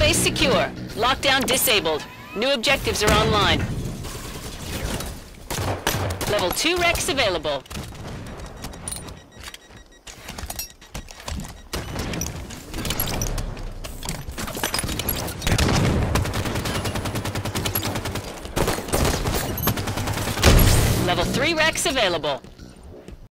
base secure. Lockdown disabled. New objectives are online. Level 2 Rex available. Level 3 Rex available.